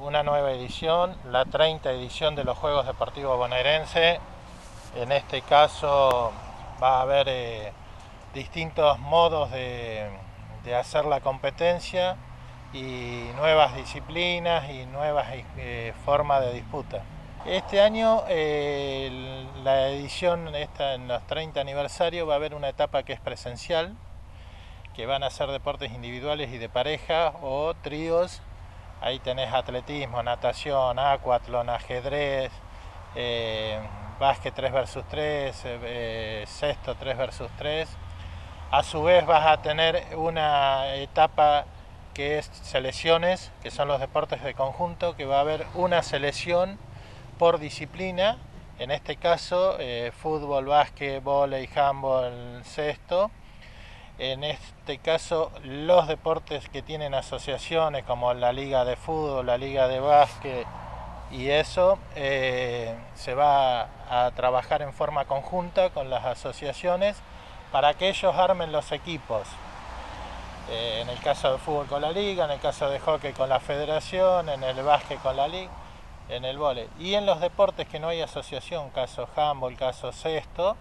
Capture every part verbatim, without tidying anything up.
una nueva edición, la treinta edición de los Juegos Deportivos Bonaerense. En este caso va a haber eh, distintos modos de, de hacer la competencia y nuevas disciplinas y nuevas eh, formas de disputa. Este año, eh, la edición esta, en los treinta aniversarios, va a haber una etapa que es presencial, que van a ser deportes individuales y de pareja o tríos. Ahí tenés atletismo, natación, aquatlón, ajedrez, eh, básquet tres versus tres, eh, cesto tres versus tres. A su vez vas a tener una etapa que es selecciones, que son los deportes de conjunto, que va a haber una selección por disciplina, en este caso eh, fútbol, básquet, vóley, handball, cesto. En este caso los deportes que tienen asociaciones como la liga de fútbol, la liga de básquet y eso eh, se va a trabajar en forma conjunta con las asociaciones para que ellos armen los equipos. Eh, en el caso de fútbol con la liga, en el caso de hockey con la federación, en el básquet con la liga, en el vóley. Y en los deportes que no hay asociación, caso handball, caso cesto,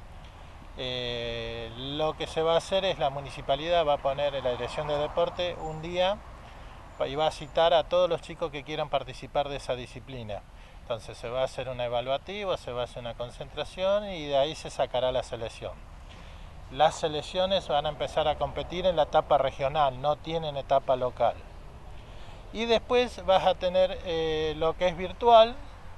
eh, lo que se va a hacer es la municipalidad va a poner en la dirección de deporte un día y va a citar a todos los chicos que quieran participar de esa disciplina. Entonces se va a hacer un evaluativo, se va a hacer una concentración y de ahí se sacará la selección. Las selecciones van a empezar a competir en la etapa regional, no tienen etapa local. Y después vas a tener eh, lo que es virtual,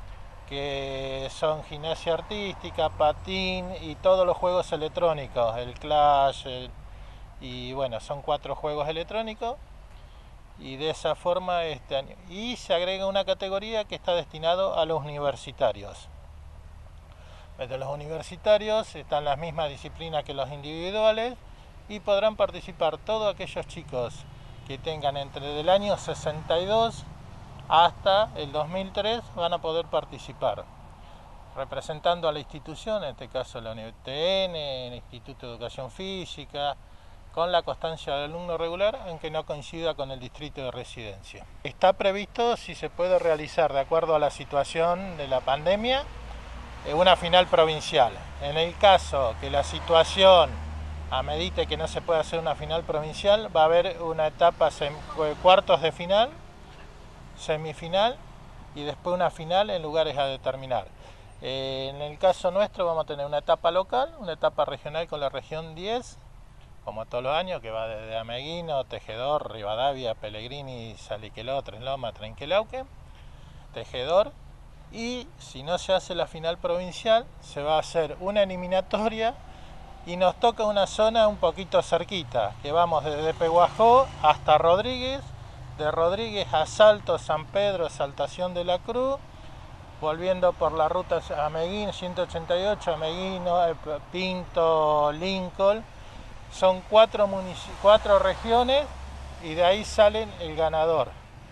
que son gimnasia artística, patín y todos los juegos electrónicos, el Clash, el, y bueno, son cuatro juegos electrónicos. Y de esa forma este año. Y se agrega una categoría que está destinado a los universitarios. Entre los universitarios están las mismas disciplinas que los individuales y podrán participar todos aquellos chicos que tengan entre el año sesenta y dos hasta el dos mil tres van a poder participar, representando a la institución, en este caso la U T N, el Instituto de Educación Física, con la constancia del alumno regular, aunque no coincida con el distrito de residencia. Está previsto, si se puede realizar de acuerdo a la situación de la pandemia, una final provincial. En el caso que la situación amerite que no se pueda hacer una final provincial, va a haber una etapa cuartos de final, semifinal y después una final en lugares a determinar. Eh, en el caso nuestro vamos a tener una etapa local, una etapa regional con la región diez, como todos los años, que va desde Ameguino, Tejedor, Rivadavia, Pellegrini, Saliqueló, Tres Lomas, Trenquelauquen, Tejedor. Y si no se hace la final provincial, se va a hacer una eliminatoria y nos toca una zona un poquito cerquita, que vamos desde Pehuajó hasta Rodríguez, de Rodríguez a Salto, San Pedro, Saltación de la Cruz, volviendo por la ruta Ameguino, ciento ochenta y ocho, Ameguino, Pinto, Lincoln. Son cuatro, cuatro regiones y de ahí salen el ganador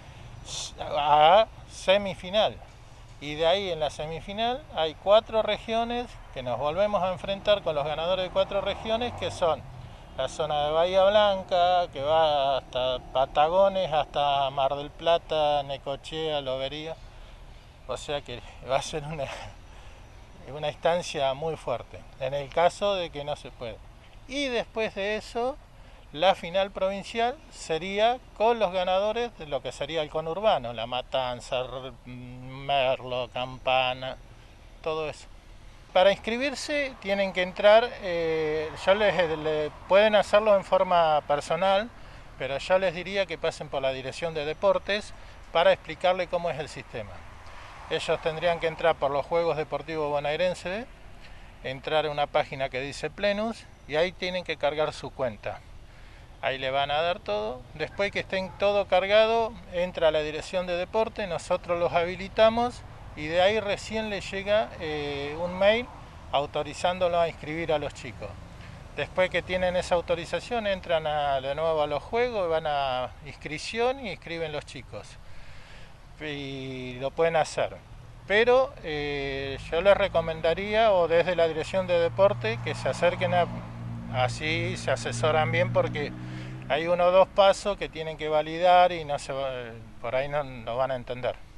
a semifinal. Y de ahí en la semifinal hay cuatro regiones que nos volvemos a enfrentar con los ganadores de cuatro regiones, que son la zona de Bahía Blanca, que va hasta Patagones, hasta Mar del Plata, Necochea, Lobería. O sea que va a ser una, una instancia muy fuerte, en el caso de que no se pueda. Y después de eso, la final provincial sería con los ganadores de lo que sería el conurbano, La Matanza, Merlo, Campana, todo eso. Para inscribirse tienen que entrar, eh, yo les, les pueden hacerlo en forma personal, pero yo les diría que pasen por la dirección de deportes para explicarle cómo es el sistema. Ellos tendrían que entrar por los Juegos Deportivos Bonaerenses, entrar a una página que dice Plenus y ahí tienen que cargar su cuenta. Ahí le van a dar todo. Después que estén todo cargado, entra a la dirección de deporte, nosotros los habilitamos y de ahí recién les llega eh, un mail autorizándolo a inscribir a los chicos. Después que tienen esa autorización, entran a, de nuevo a los juegos, van a inscripción y inscriben los chicos. Y lo pueden hacer. Pero eh, yo les recomendaría, o desde la dirección de deporte, que se acerquen a, así se asesoran bien, porque hay uno o dos pasos que tienen que validar y no se, por ahí no lo van a entender.